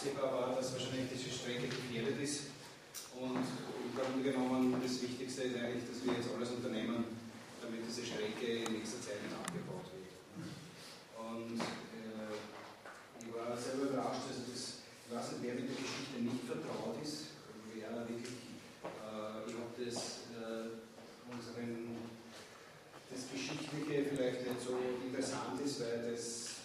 absehbar war, dass wahrscheinlich diese Strecke gefährdet ist. Und im Grunde genommen das Wichtigste ist eigentlich, dass wir jetzt alles unternehmen, damit diese Strecke in nächster Zeit nicht abgebaut wird. Und ich war selber überrascht, also ich weiß nicht, wer mit der Geschichte nicht vertraut ist, wer wirklich, ich habe das Geschichtliche vielleicht nicht so interessant ist, weil das,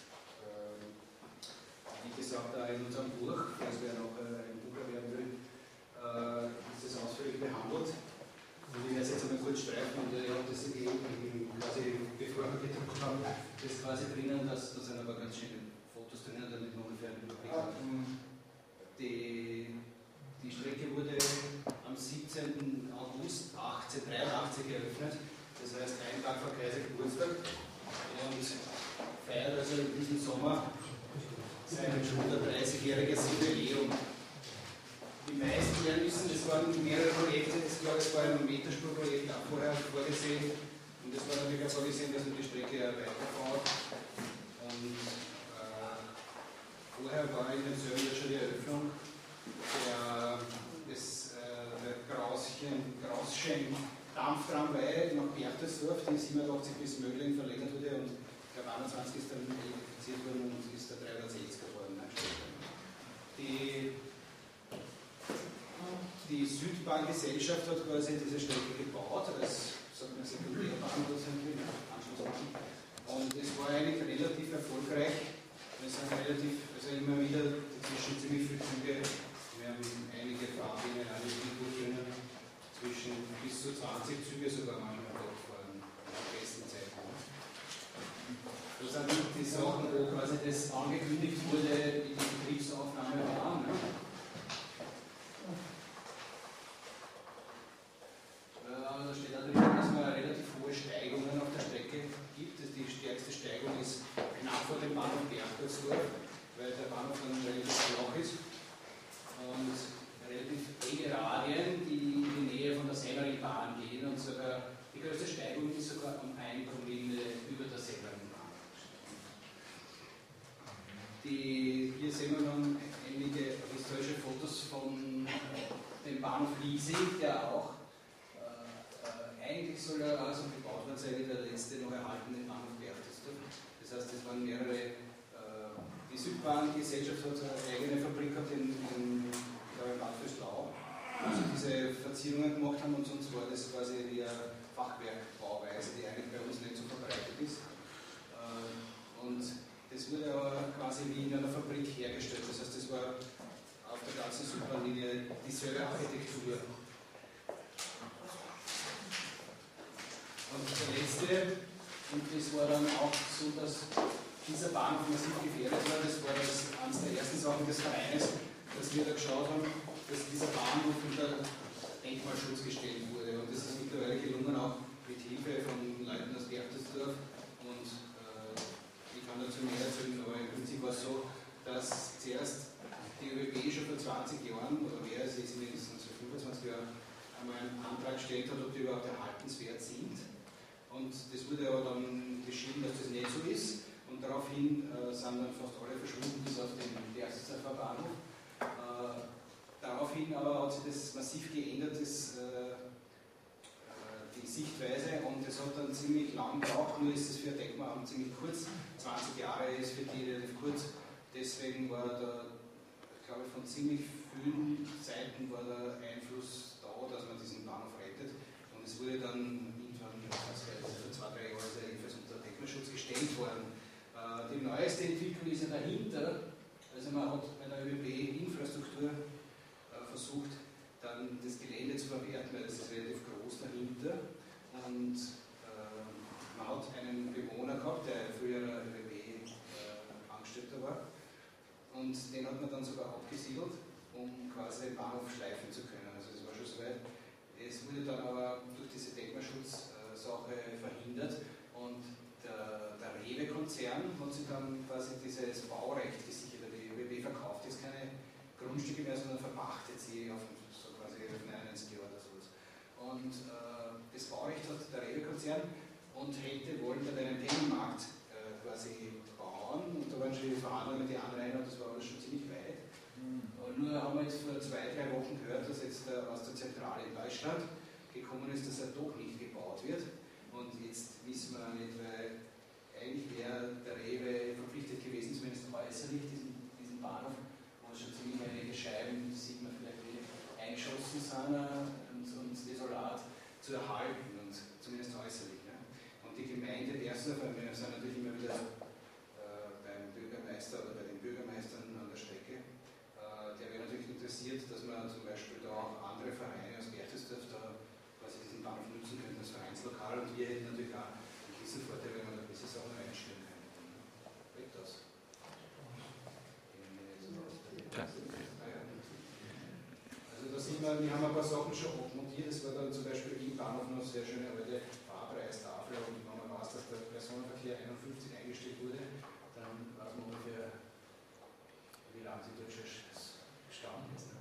wie gesagt, auch in unserem Buch, das wir noch ein Buch erwerben will, ist das ausführlich behandelt. Und ich werde es jetzt einmal kurz streifen und ich habe das quasi, bevor wir gedruckt haben, das quasi drinnen, da sind aber ganz schöne Fotos drinnen, damit wir ungefähr einen Überblick haben. Die Strecke wurde am 17. August 1883 eröffnet, das heißt einen Tag vor Kaiser Geburtstag, und feiert also in diesem Sommer sein 130-jähriges Jubiläum. Die meisten werden wissen, es waren mehrere Projekte, ich glaube, es war ein Meterspurprojekt auch vorher vorgesehen, und es war natürlich auch vorgesehen, dass man die Strecke weiterbaut. Und vorher war in dem Service schon die Eröffnung der Grauschen Dampftramway nach Berchtesdorf, die 87 bis Mödling verlängert wurde, und der 21 ist dann elektrifiziert worden und ist der 360 geworden. Die Südbahngesellschaft hat quasi diese Strecke gebaut, als Sekundärbahn oder Anschlussbahn. Und es war eigentlich relativ erfolgreich. Wir sind also immer wieder dazwischen ziemlich viele Züge. Wir haben einige Fahrpläne, drinnen, zwischen bis zu 20 Züge sogar manchmal durchfahren, in der besten Zeit. Das sind die Sachen, wo quasi das angekündigt wurde, wie die Betriebsaufnahme war. Ne? Da steht natürlich, dass man relativ hohe Steigungen auf der Strecke gibt. Die stärkste Steigung ist knapp vor dem Bahnhof Berchtesdorf, weil der Bahnhof dann relativ flach ist. Und relativ enge Radien, die in die Nähe von der Semmeringbahn gehen, und sogar die größte Steigung ist sogar um 1 Promille über der Semmeringbahn. Hier sehen wir dann einige historische Fotos von dem Bahnhof Liesing, der auch eigentlich soll er also gebaut worden sein wie der letzte noch erhaltene Bahnhof Berchtesdorf. Das heißt, es waren mehrere. Die Südbahngesellschaft hat eine eigene Fabrik gehabt in Bad Vöslau, wo sie diese Verzierungen gemacht haben, und sonst war das quasi wie eine Fachwerkbauweise, die eigentlich bei uns nicht so verbreitet ist. Und das wurde aber quasi wie in einer Fabrik hergestellt. Das heißt, das war auf der ganzen Südbahnlinie dieselbe Architektur. Und der letzte, und das war dann auch so, dass dieser Bahnhof massiv gefährdet war, das war eines der ersten Sachen des Vereines, dass wir da geschaut haben, dass dieser Bahnhof unter Denkmalschutz gestellt wurde. Und das ist mittlerweile gelungen, auch mit Hilfe von Leuten aus Berchtesdorf. Und ich kann dazu mehr erzählen, aber im Prinzip war es so, dass zuerst die ÖBB schon vor 20 Jahren, oder mehr als jetzt mindestens vor 25 Jahren, einmal einen Antrag gestellt hat, ob die überhaupt erhaltenswert sind. Und das wurde aber dann beschieden, dass das nicht so ist. Und daraufhin sind dann fast alle verschwunden, bis auf den Berchtesgadener Bahnhof. Daraufhin aber hat sich das massiv geändert, die Sichtweise, und es hat dann ziemlich lang gebraucht, nur ist es für Denkmalamt ziemlich kurz. 20 Jahre ist für die relativ kurz. Deswegen war da, glaube ich, von ziemlich vielen Seiten war der Einfluss da, dass man diesen Bahnhof rettet. Und es wurde dann irgendwann, vor 2-3 Jahren jedenfalls unter Denkmalschutz gestellt worden. Die neueste Entwicklung ist ja dahinter, also man hat bei der ÖBB Infrastruktur versucht, dann das Gelände zu verwerten, weil das ist relativ groß dahinter, und man hat einen Bewohner gehabt, der früher ÖBB-Angestellter war, und den hat man dann sogar abgesiedelt, um quasi den Bahnhof schleifen zu können, also das war schon soweit. Es wurde dann aber durch diese Denkmalschutzsache verhindert, und der Rewe-Konzern hat sich dann quasi dieses Baurecht gesichert. Die ÖBB verkauft jetzt keine Grundstücke mehr, sondern verpachtet sie auf so quasi 91 Jahre oder sowas. Und das Baurecht hat der Rewe-Konzern und wollen dann einen Binnenmarkt quasi bauen, und da waren schon die Verhandlungen mit den Anrainern, das war alles schon ziemlich weit. jetzt vor 2-3 Wochen gehört, dass jetzt aus der Zentrale in Deutschland gekommen ist, dass er doch nicht gebaut wird. Und jetzt wissen wir nicht, weil eigentlich wäre der Rewe verpflichtet gewesen, zumindest äußerlich, diesen Bahnhof, wo schon ziemlich einige Scheiben, sieht man vielleicht, wie eingeschossen sind und desolat zu erhalten, und zumindest äußerlich. Ne? Und die Gemeinde Bersdorf, wir sind natürlich immer wieder beim Bürgermeister oder bei den Bürgermeistern an der Strecke, der wäre natürlich interessiert, dass man zum Beispiel da auch andere Vereine aus Berchtesgaden da quasi diesen Bahnhof nutzen könnten als Vereinslokal, und wir hätten natürlich auch einen gewissen Vorteil, wenn man da gewisse Sachen einstellen könnte. Geht das? Also da sieht man, wir haben ein paar Sachen schon abmontiert. Es war dann zum Beispiel im Bahnhof noch sehr schöne alte Fahrpreistafel, und wenn man weiß, dass der Personenverkehr 51 eingestellt wurde, dann weiß man ungefähr, wie lange sie dort schon gestanden ist.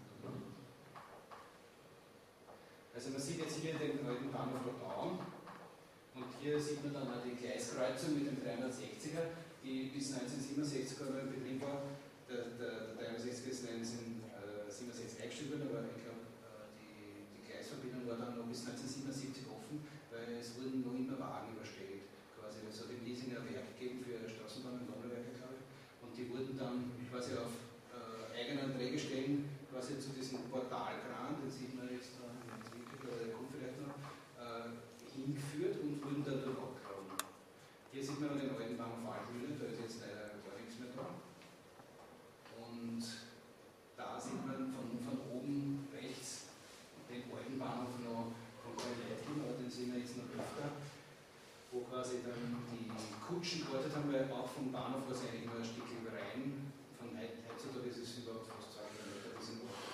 Also man sieht jetzt hier den alten Bahnhof Rodaun, und hier sieht man dann auch die Gleiskreuzung mit dem 360er, die bis 1967 einmal in Betrieb war. Der 360er ist 1967 eingestellt worden, aber ich glaube, die Gleisverbindung war dann noch bis 1977 offen, weil es wurden noch immer Wagen überstellt. Quasi. Es hat im Liesinger Werk gegeben für Straßenbahn und Donauwerke, glaube ich, und die wurden dann quasi auf eigenen Drehgestellen quasi zu diesem Portalkran, den sieht man jetzt da oder der kommt vielleicht noch, hingeführt und wurden dann dort abgegraben. Hier sieht man den alten Bahnhof Altmühle, da ist jetzt leider gar nichts mehr da. Und da sieht man von oben rechts den alten Bahnhof noch von Kornleithin, aber den sehen wir jetzt noch öfter, wo quasi dann die Kutschen gewartet haben, weil auch vom Bahnhof war es eigentlich nur ein Stück rein. Von heutzutage ist es überhaupt fast 2 Kilometer bis in Ort.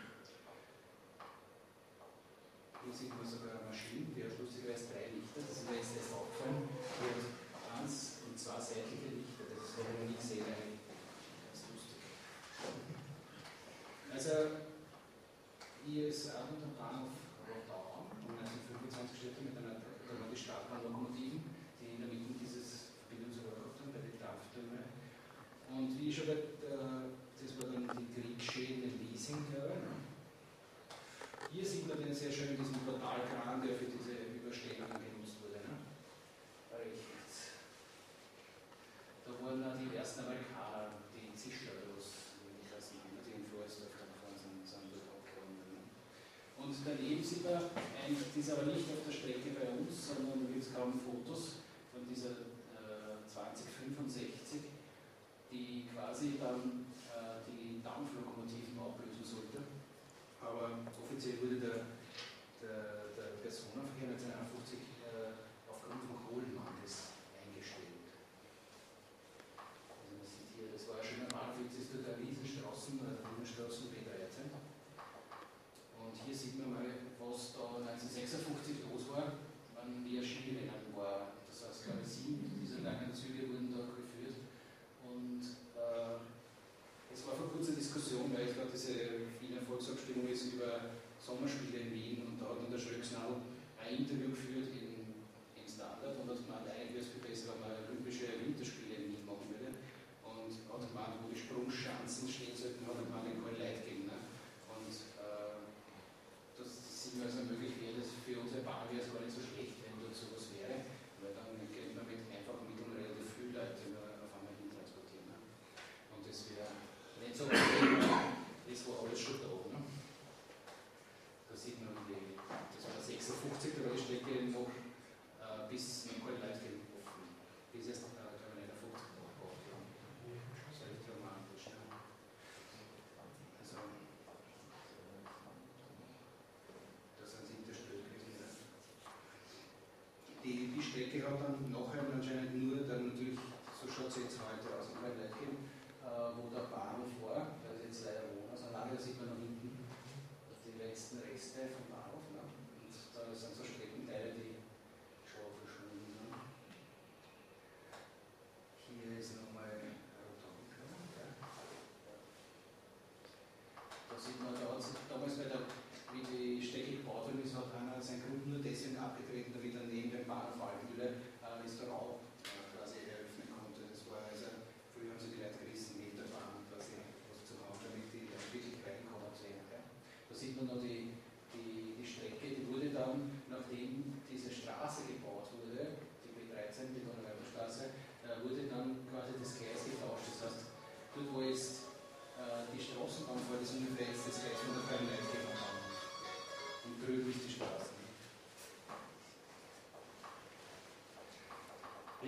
Hier sieht man sogar eine Maschine, die hat lustigerweise 3 Lichter, das ist mir jetzt erst aufgefallen. Die hat 1 und 2 seitliche Lichter, das habe ich noch nie gesehen eigentlich. Ganz lustig. Also, hier ist auch noch der Bahnhof Rodaun, um 1925 gestellt mit einer die Stadtbahnlokomotiven, die in der Mitte dieses Verbindungsrohr gehabt haben, bei den Dampftürmen. Und wie schon das war dann die Kriegsschäden im Leasing, glaube ich. Hier sieht man den sehr schön, diesen Portalkran, der für diese Überstellungen genutzt wurde. Ne? Rechts. Da wurden auch die ersten Amerikaner, die Zischler-Los, die in Floridsdorf gefahren sind, dort abgehauen. Ne? Und daneben sieht man, eigentlich, die ist aber nicht auf der Strecke bei uns, sondern gibt es kaum Fotos von dieser 2065, die quasi dann die Dampflokomotiven ablösen sollte. Aber offiziell wurde der Personenverkehr 1951 aufgrund von Kohlenmangels eingestellt. Also man sieht hier, das war schon am Anfang, jetzt ist dort eine Riesenstraßen, Bundesstraßen B13. Und hier sieht man mal, was da 1956 los war, wann die Skirennen war. Das heißt, glaube ich, 7 dieser langen Züge wurden da geführt. Und es war vor kurzem eine Diskussion, weil ich glaube, diese viele Volksabstimmung ist über Sommerspiele in Wien, und da hat dann der Schröcksnadel ein Interview geführt im Standard und hat gemeint, eigentlich wäre es viel besser, wenn man Olympische Winterspiele in Wien machen würde. Und hat gemeint, wo die Sprungschanzen stehen sollten, hat man den Karl Leit gegeben. Ne? Und das sieht man also möglich wäre, dass für unsere Bahn wäre es gar nicht so schlecht, wenn dort sowas wäre, weil dann könnte man mit einfachen Mitteln relativ viel Leute auf einmal hintransportieren. Ne? Und das wäre nicht so das war alles schon da. Ne? Da sieht man, das war 56, da war die Strecke noch bis nach Karl-Leit-Geld offen. Bis jetzt, glaube ich, 51 aufgebaut. Das ist echt dramatisch. Ne? Also, da sind sie hinterstellt gewesen. Ne? Die Strecke hat dann nachher anscheinend nur, dann natürlich, so schaut es jetzt heute aus, in Karl-Leit-Geld, wo der Bahnhof war, da ist jetzt leider Wohnhaus, an Lager sieht man noch hinten die letzten Reste vom Bahnhof. Ne? Und da sind so Streckenteile, die schon verschwunden sind. Hier ist nochmal Rodaun. Da sieht man, da hat sich damals wie die Strecke gebaut worden ist, hat einer seinen Grund nur deswegen abgetreten, damit er neben dem Bahnhof Altmühle ein Restaurant quasi eröffnen konnte. Das war also, früher haben sie die Leute gerissen, mit der Bahn quasi was zu haben, damit die wirklich reinkommen zu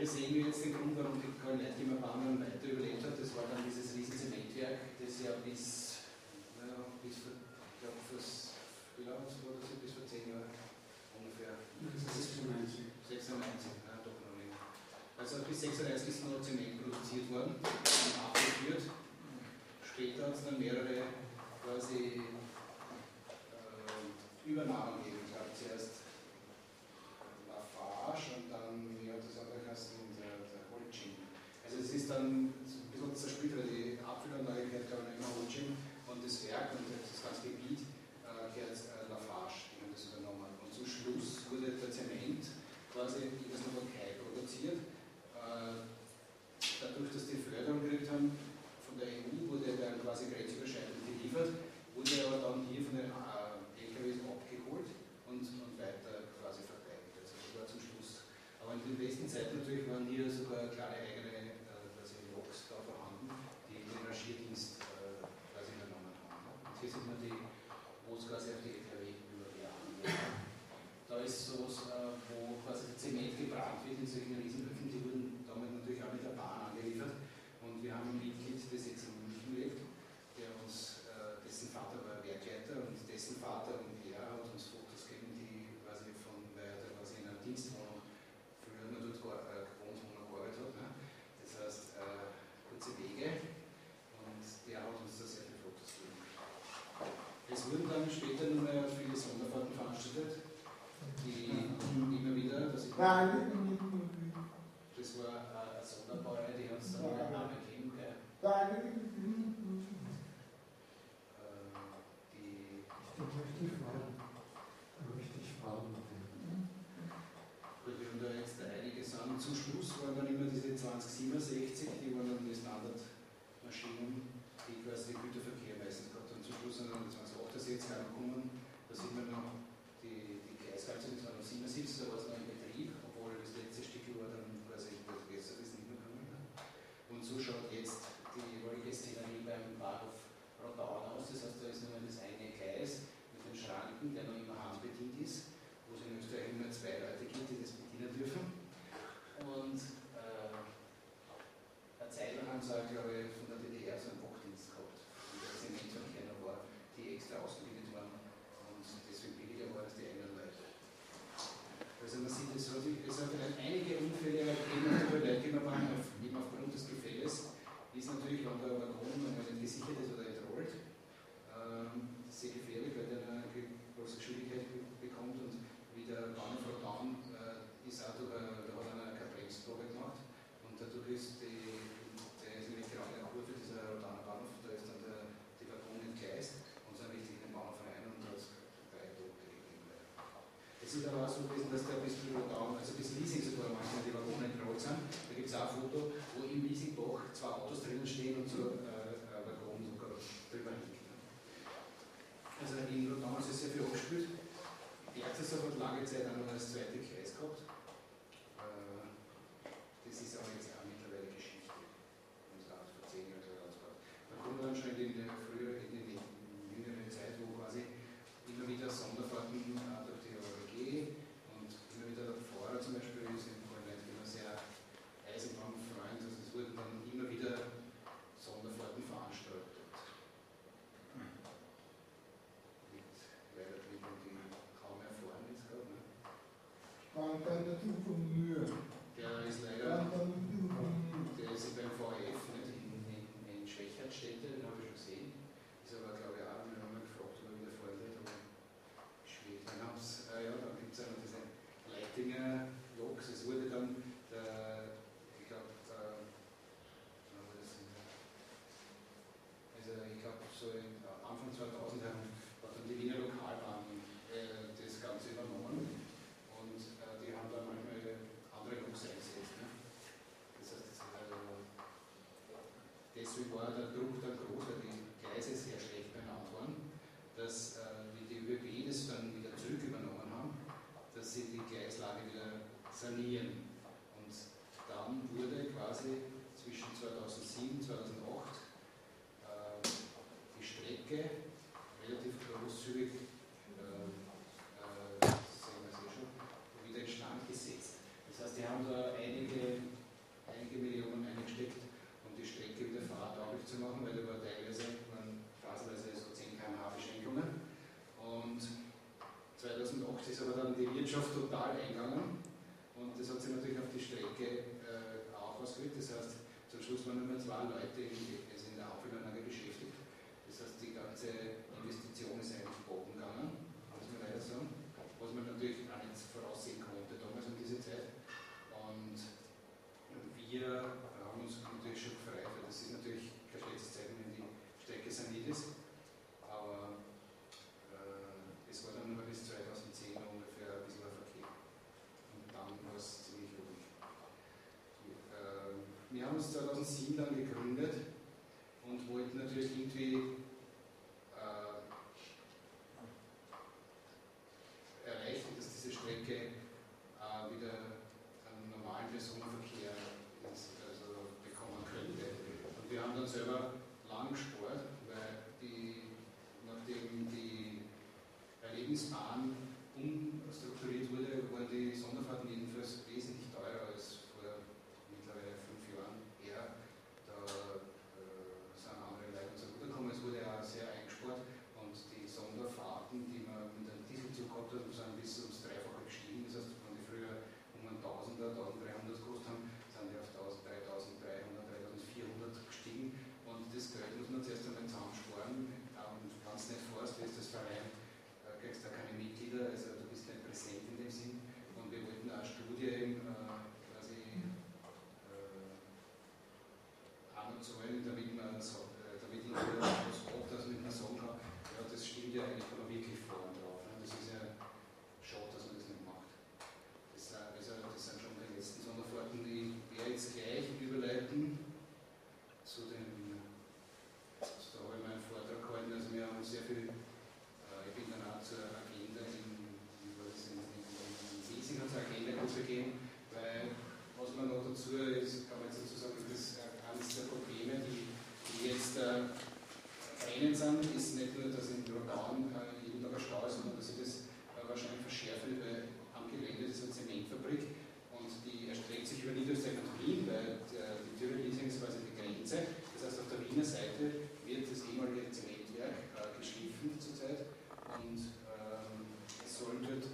Hier sehen wir jetzt den Grund, warum die Karl-Leitgeb-Bahn dann weiter überlebt hat. Das war dann dieses riesen Zementwerk, das ja bis vor, wie lange war das? Bis vor 10 Jahren ungefähr. 96. 96, ja, doch noch nicht. Also bis 96 ist noch Zement produziert worden und abgeführt. Später hat es dann mehrere quasi Übernahmen gegeben. Es gab zuerst Lafarge und dann, wie hat das andere geheißen, der Holcim. Also es ist dann ein bisschen zersplittert, die Abfüllanlage gehört glaube ich immer Holcim und das Werk und das ganze Gebiet gehört Lafarge, die haben das übernommen. Und zum Schluss wurde der Zement quasi in der Slowakei produziert. Dadurch, dass die Förderung gekriegt haben von der EU, wurde dann quasi grenzüberschreitend geliefert, wurde aber dann hier von den LKWs abgeholt und weiter quasi verteilt. Also das war zum Schluss. Aber in den besten Zeiten natürlich waren hier sogar kleine eigene quasi Loks da vorhanden, die den Rangierdienst quasi übernommen haben. Und hier sind wir die, wo es quasi auf die LKW übergegangen wird. Da ist sowas, wo quasi der Zement gebrannt wird in solchen Riesenhöfen, die wurden damit natürlich auch mit der Bahn angeliefert. Und wir haben ein Mitglied, das jetzt in München lebt, der uns, dessen Vater war Werkleiter und dessen Vater und er hat uns Fotos gegeben, die quasi weil er quasi in einer Dienstwohnung früher nur dort gewohnt, wo er gearbeitet hat. Ne? Das heißt, kurze Wege und der hat uns da sehr viele Fotos gegeben. Es wurden dann später nur mehr viele Sonderfahrten veranstaltet, die immer wieder, das war eine Sonderbaureihe, die hat es dann einen Namen gegeben, gell? Gut, wir haben da jetzt einige Sachen. Zum Schluss waren dann immer diese 2067, die waren dann die Standardmaschinen, die quasi den Güterverkehr meistens gehabt haben. Zum Schluss sind dann die 2068 angekommen, da sieht man noch die Gleisganze, das war noch 77, da war es noch in Betrieb, obwohl das letzte Stück war dann quasi besser, das nicht mehr gekommen. Und so schaut jetzt die rollige Szenerie beim Bahnhof Rodaun aus. Das heißt, da ist nur das eine Gleis mit den Schranken, der noch immer handbedient ist, wo es in Österreich nur 2 Leute gibt, die das bedienen dürfen. Und eine Zeit lang haben sie auch, glaube ich, von der DDR so einen Wachdienst gehabt, und der Zementverkehr noch war, die extra ausgebildet waren und deswegen billiger waren als die eigenen Leute. Also man sieht, es hat einige Unfälle gegeben auf der Leitgeberbahn, eben aufgrund des Gefälles, ist natürlich, wenn der Waggon nicht gesichert ist oder entrollt, sehr gefährlich, weil der eine große Geschwindigkeit bekommt und wie der Bahnhof Rodaun ist auch durch da hat einer keine Bremsprobe gemacht und dadurch ist der ist nämlich gerade in der Kurve dieser Rodauner Bahnhof, da ist dann die Waggon entgleist und sind richtig in den Bahnhof rein und da ist 3 Tote gegeben. Es ist aber auch so gewesen, dass der bis Rodaun, also bis Liesing sogar manchmal die Waggone entrollt sind. Da gibt es auch ein Foto, wo im Liesing-Bach 2 Autos drinnen stehen und so Waggon sogar drüber liegt. Also in Rodaun ist es sehr viel abgespielt. Bergzasser hat lange Zeit auch noch als zweite Kreis gehabt. Das ist aber jetzt auch mittlerweile Geschichte. Das war vor 10 Jahren so rausgekommen. Da kommen wir dann schon in die jüngere Zeit, wo quasi immer wieder Sonderfahrten durch die ORG und immer wieder der Pfarrer zum Beispiel ist in Polen immer sehr Eisenbahnfreund. Also es wurden dann immer wieder Sonderfahrten veranstaltet. Leider die kaum erfahren jetzt gerade. Ne? Der ist leider, der ist beim VF in Schwächertstätte, den habe ich schon gesehen. Ist aber, glaube ich, auch, wir haben mal gefragt, ob er wieder fahren wird, aber schwierig. Dann gibt es auch noch diese Leitinger Loks. Es wurde dann, ich glaube, so Anfang 2000 hat dann die Wiener Lokalbahn das Ganze übernommen und die haben dann manchmal andere Loks eingesetzt. Ne? Das heißt, deswegen war der Druck dann groß, weil die Gleise sehr schlecht benannt waren, dass wie die ÖBB das dann wieder zurück übernommen haben, dass sie die Gleislage wieder sanieren. Und dann wurde quasi zwischen 2007 und 2008 die Strecke relativ großzügig wieder instand gesetzt. Das heißt, die haben da einige Leidenschaft total eingegangen und das hat sich natürlich auf die Strecke auch ausgewirkt. Das heißt, zum Schluss waren nur mehr 2 Leute in der Aufwärmanlage beschäftigt. Das heißt, die ganze Investition ist eigentlich boden gegangen, muss man leider sagen, was man natürlich auch nicht voraussehen konnte damals um diese Zeit. Und wir haben uns natürlich schon gefreut, weil das ist natürlich kein schlechtes Zeichen, wenn die Strecke saniert ist. Aber es war dann nur bis 2010 ungefähr ein bisschen Verkehr. Und dann war es ziemlich ruhig. Wir haben uns 2007 dann gegründet und wollten natürlich irgendwie erreichen, dass diese Strecke wieder einen normalen Personenverkehr bekommen könnte. Und wir haben dann selber lang gespart, weil nachdem die Erlebnisbahn umstrukturiert wurde, waren die Sonderfahrten jedenfalls wesentlich teurer als vor mittlerweile 5 Jahren her. Da sind andere Leute uns zugutegekommen. Es wurde auch sehr eingespart und die Sonderfahrten, die man mit einem Dieselzug gehabt hat, sind bis ums Dreifache gestiegen. Das heißt, wenn die früher um 1000er, 1300 gekostet haben, sind die auf 3300, 3400 gestiegen. Und das Geld muss man zuerst einmal zusammensparen. Und wenn du nicht fährst, ist das Verein, kriegst du keine Mitglieder, also du bist nicht präsent in dem Sinn. Und wir wollten auch eine Studie quasi auch noch zahlen, damit ich was habe, dass man sagen kann, ja, das stimmt ja eigentlich aber wirklich vorn drauf. Ne? Das ist ja schade, dass man das nicht macht. Das sind schon die letzten Sonderfahrten, die ich werde jetzt gleich überleiten zu dem, da habe ich meinen Vortrag gehalten, also wir haben sehr viel, ich bin dann auch zur Agenda in Leasing hat es eine Agenda-Gruppe gegeben, weil was man noch dazu ist, kann man jetzt dazu sagen, das ist eines der Probleme, die jetzt brennen sind, ist nicht nur, dass in Rotterdam jeden Tag ein Stau ist, sondern dass ich das wahrscheinlich verschärfe, weil am Gelände ist eine Zementfabrik und die erstreckt sich über Niederösterreich und Wien, weil die Tirol Leasing ist quasi die Grenze. Das heißt, auf der Wiener Seite wird das ehemalige Zementwerk geschliffen zurzeit und es sollen dort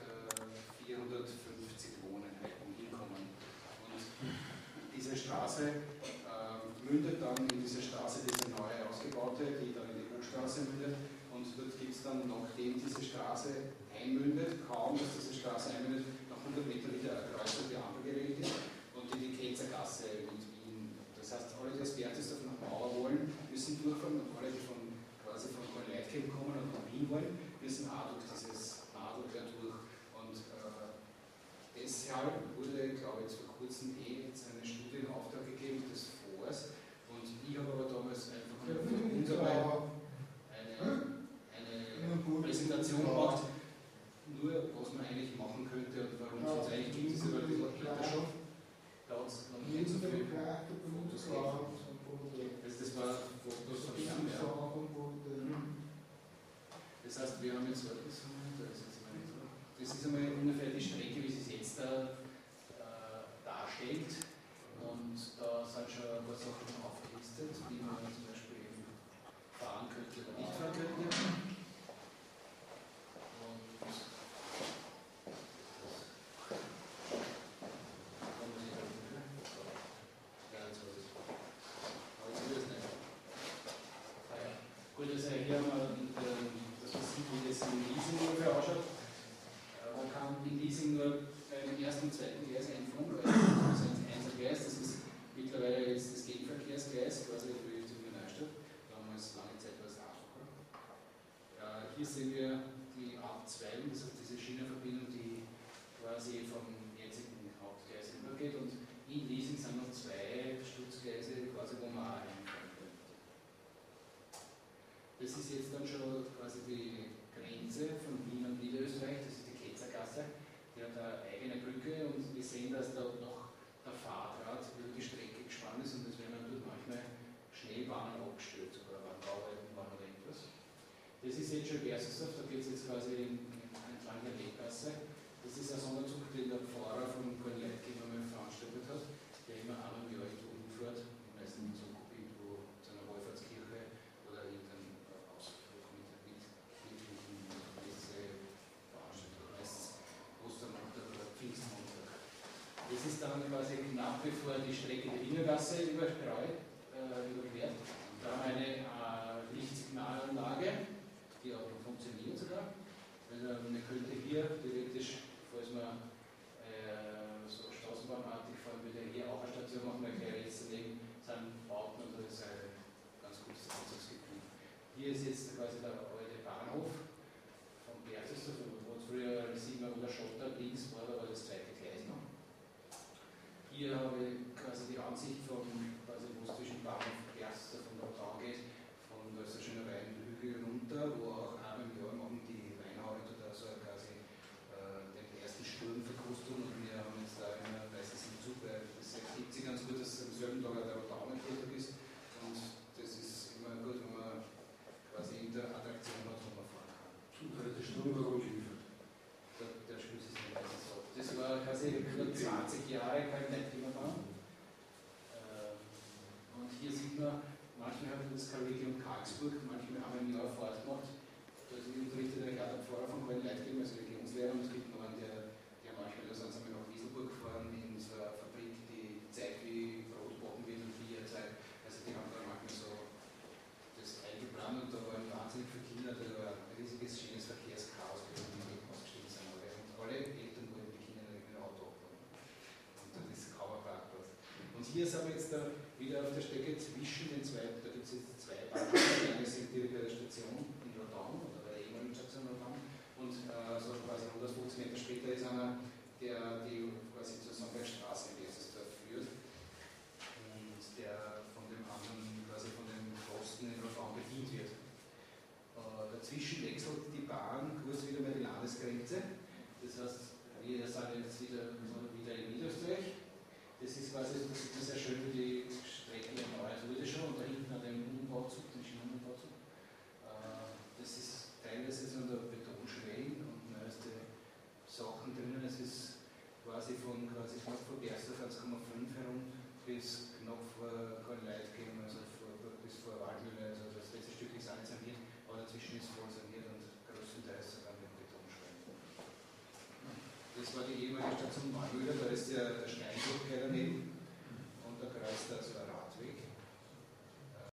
450 Wohneinheiten hinkommen. Und diese Straße mündet dann in diese Straße, diese neue ausgebaute, die dann in die Hochstraße mündet. Und dort gibt es dann, nachdem diese Straße einmündet, kaum dass diese Straße einmündet, nach 100 Metern wieder eine Kreuzung, die Ampel geregelt ist und die Ketzergasse mit Wien. Das heißt, alle, die aus Berchtesgaden nach Mauer wollen, müssen durchfahren und alle, die quasi von Kornleitgeben kommen und nach Wien wollen, müssen auch durch dieses Nadelquer durch. Und deshalb wurde, glaube ich, jetzt vor kurzem jetzt eine Studie in Auftrag gegeben des FORS. Und ich habe aber damals einfach für uns eine Präsentation gemacht, nur was man eigentlich machen könnte und warum es uns eigentlich gibt, ist aber ein bisschen Hinterschaft. Platz, noch nicht so viele Fotos gemacht. Also das war Fotos von Jan. Das heißt, wir haben jetzt das ist einmal ungefähr die Strecke, wie sie es jetzt darstellt. Und da sind schon ein paar Sachen aufgelistet, die man zum Beispiel eben fahren könnte oder nicht fahren könnte. Gut, also hier haben wir das Prinzip, wie das im Leasing ungefähr ausschaut. Man kann im Leasing nur im ersten und zweiten Gleis einfahren, weil das ist ein Einzelgleis, das ist mittlerweile jetzt das Gegenverkehrsgleis, quasi für die Neustadt. Damals lange Zeit war es einfacher. Hier sehen wir die Abzweigung, das heißt diese Schienenverbindung, die quasi vom jetzigen Hauptgleis übergeht. Und in Leasing sind noch 2 Stützgleise, quasi, wo man auch einfahren könnte. Das ist jetzt dann schon quasi die Grenze von Wien und Niederösterreich, das ist die Ketzergasse. Die hat eine eigene Brücke und wir sehen, dass da noch der Fahrrad über die Strecke gespannt ist und es werden dann dort manchmal Schnellbahnen abgestellt, sogar beim Bauarbeiten oder etwas. Das ist jetzt schon Versushof, da geht es jetzt quasi entlang der Leggasse. Das ist ein Sonderzug, den der Pfarrer von Kornleitgeben einmal veranstaltet hat, der immer einmal im Jahr irgendwo hinfährt, meistens so irgendwo zu einer Wallfahrtskirche oder irgendein Ausflug mit Veranstaltung. Meistens Ostern und nach wie vor die Strecke der Ingergasse überquert. Da haben wir eine Lichtsignalanlage, die auch noch funktioniert sogar. Also man könnte hier theoretisch, falls man so straßenbahnartig fahren würde, hier auch eine Station machen, weil gleich rechts daneben sind Bauten und das ist ein ganz gutes Einzugsgebiet. Hier ist jetzt quasi der alte Bahnhof von Berchtesgaden, wo früher sieht man, wo der Schotter links war, da war das zweite Gleis noch. Hier habe ich quasi die Ansicht von, quasi wo es zwischen Bahnhof und Berchtesgaden von der Autobahn geht, von da ist der schöne Weinhügel runter, wo auch einmal im Jahr machen die Weinhaut oder so quasi den ersten Sturm verkrustung und wir haben jetzt da immer meistens im Zug, weil das ergibt sich ganz gut, dass am selben Tag der Autobahn ist und das ist immer gut, wenn man quasi in der Attraktion hat, wo man fahren kann. Und da hat der Sturm warum geliefert? Der Schluss ist nicht meistens so. Das war quasi über 20 Jahre kein Leitthema fahren. Und hier sieht man, manchmal haben das Karwegi und Karlsburg, manchmal haben wir ein Jahr fortgemacht. Da ist ein Unterrichter der Pfarrer von Köln Leitgeben, also Religionslehrer, und es gibt noch einen, der manchmal, da sind sie nach Wieselburg gefahren, in so einer Fabrik, die zeigt, wie Brot backen wird und wie er zeigt. Also die haben da manchmal so das eingeplant und da waren wahnsinnig viele Kinder, da war ein riesiges, schönes Verkehrschaos, wie die ausgestiegen sind. Und alle Eltern wollten die Kinder mit dem Auto abholen. Und das ist kaum ein Parkplatz. Und hier sind wir jetzt wieder auf der Strecke zwischen den zwei, da gibt es jetzt zwei Bahnhöfe, eine sind direkt bei der Station in Rotterdam oder bei der ehemaligen Station Rotterdam und so quasi 150 Meter später ist einer, der die quasi zur Sonnbergstraße in Berchtesgaden führt und der von dem anderen, quasi von dem Pfosten in Rotterdam bedient wird. Dazwischen wechselt die Bahn kurz wieder bei die Landesgrenze, das heißt, wir sind jetzt wieder in Niederösterreich. Das ist quasi, das sieht man sehr schön, wie die Strecke erneuert wurde schon und da hinten an dem Umbauzug, den Schienenumbauzug. Das ist teilweise so der Betonschwellen und neueste Sachen drinnen. Es ist quasi knapp vor Berchtesgaden 1,5 herum bis knapp vor Köln-Leitgeben, also bis vor Waldmühle. Also das letzte Stück ist auch nicht saniert, aber dazwischen ist voll saniert und größtenteils sogar mit Betonschwellen. Das war die ehemalige Station Waldmühle, da ist der Steinbruch daneben.